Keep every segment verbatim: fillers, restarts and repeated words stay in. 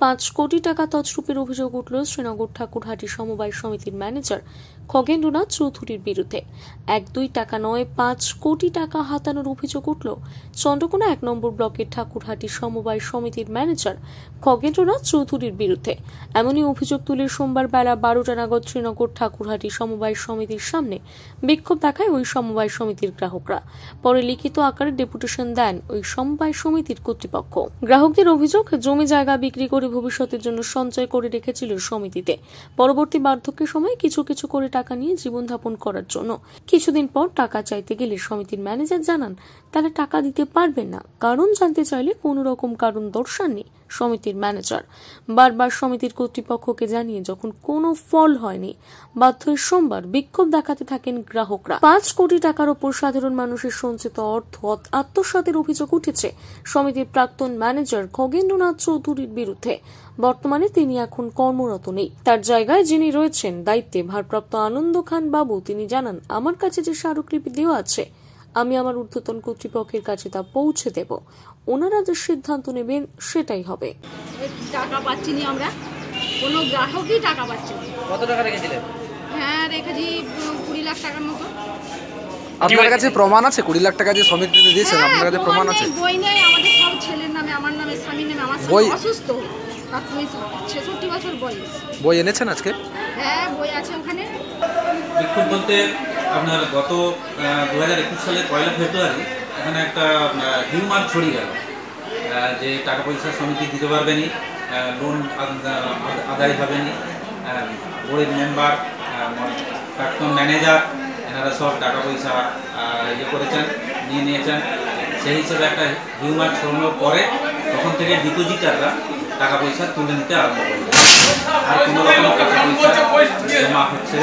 পাঁচ কোটি টাকা তছরূপের অভিযোগ উঠল শ্রীনগর ঠাকুরহাটি সমবায় সমিতির ম্যানেজার খগেন্দ্রনাথ চৌধুরীর বিরুদ্ধে। এক দুই টাকা নয়, পাঁচ কোটি টাকা হাতানোর অভিযোগ উঠল চন্দ্রকোনা এক নম্বর ব্লকের ঠাকুরহাটি সমবায় সমিতির ম্যানেজার খগেন্দ্রনাথ চৌধুরীর বিরুদ্ধে। এমনই অভিযোগ তুলে সোমবার বেলা বারোটা নাগাদ শ্রীনগর ঠাকুরহাটি সমবায় সমিতির সামনে বিক্ষোভ দেখায় ওই সমবায় সমিতির গ্রাহকরা। পরে লিখিত আকারে ডেপুটেশন দেন ওই সমবায় সমিতির কর্তৃপক্ষ। গ্রাহকদের অভিযোগ, জমি জায়গা বিক্রি করে ভবিষ্যতের জন্য সঞ্চয় করে রেখেছিল সমিতিতে। পরবর্তী বার্ধক্যের সময় কিছু কিছু করে টাকা নিয়ে জীবনযাপন করার জন্য কিছুদিন পর টাকা চাইতে গেলে সমিতির ম্যানেজার জানান তারা টাকা দিতে পারবেন না। কারণ জানতে চাইলে কোন রকম কারণ দর্শাননি সমিতির ম্যানেজার। বারবার সমিতির কর্তৃপক্ষকে জানিয়ে যখন কোনো ফল হয়নি, বাধ্য হয়ে সোমবার বিক্ষোভ দেখাতে থাকেন গ্রাহকরা। পাঁচ কোটি টাকার ওপর সাধারণ মানুষের সঞ্চিত অর্থ আত্মসাতের অভিযোগ উঠেছে সমিতির প্রাক্তন ম্যানেজার খগেন্দ্রনাথ চৌধুরীর বিরুদ্ধে। বর্তমানে তিনি এখন কর্মরত নেই। তার জায়গায় যিনি রয়েছেন দায়িত্বে ভারপ্রাপ্ত আনন্দ খান বাবু, তিনি জানান, আমার কাছে যে স্মারকলিপি দেওয়া আছে আমি আমার ঊর্ধ্বতন কর্তৃপক্ষের কাছে তা পৌঁছে দেব। ওনারা যে সিদ্ধান্ত নেবেন সেটাই হবে। টাকা পাচ্ছি না, আমরা কোনো গ্রাহকই টাকা পাচ্ছে না। কত টাকা রেখেছিলেন? হ্যাঁ, রেখেছি কুড়ি লাখ টাকার মতো। আপনার কাছে প্রমাণ আছে? কুড়ি লাখ টাকা যে সমিতিতে দিয়েছেন আপনার কাছে প্রমাণ আছে? বই নেই, আমাদের সব ছেলের নামে, আমার নামে, স্বামীর নামে। আমার স্বামী অসুস্থ, ছেষট্টি বছর বয়স। বই এনেছেন আজকে? হ্যাঁ, বই আছে ওখানে। বিক্ষোভ বলতে আপনার গত দু হাজার একুশ সালের পয়লা ফেব্রুয়ারি এখানে একটা হিউমার ছড়িয়ে গেল যে টাকা পয়সা সমিতি দিতে পারবেনি, লোন আদায় হবেনি। বোর্ডের মেম্বার, প্রাক্তন ম্যানেজার, এনারা সব টাকা পয়সা ইয়ে করেছেন, নিয়ে নিয়েছেন। সেই হিসেবে একটা হিউমার ছড়ানোর পরে তখন থেকে ডিপোজিটাররা টাকা পয়সা তুলে নিতে আরম্ভ করবে। আর কোনো রকম টাকা পয়সা জমা হচ্ছে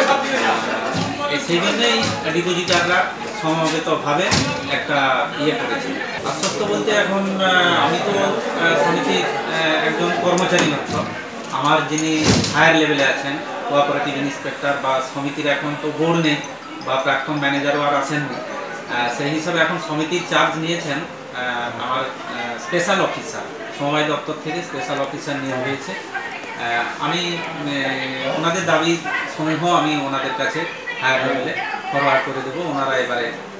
সেই জন্যই ডিপোজিটাররা সমবেতভাবে একটা ইয়ে করেছে। আশ্বস্ত বলতে এখন আমি তো সমিতির একজন কর্মচারী মাত্র। আমার যিনি হায়ার লেভেলে আছেন, কোঅপারেটিভ ইন্সপেক্টর বা সমিতির এখন তো বোর্ড নেই বা প্রাক্তন ম্যানেজারও আর আসেননি, সেই হিসাবে এখন সমিতির চার্জ নিয়েছেন আমার স্পেশাল অফিসার, সমবায় দপ্তর থেকে স্পেশাল অফিসার নিয়োগ হয়েছে। আমি ওনাদের দাবি সমূহ আমি ওনাদের কাছে হায়ার লেভেলে ফরওয়ার্ড করে দেবো। ওনারা এবারে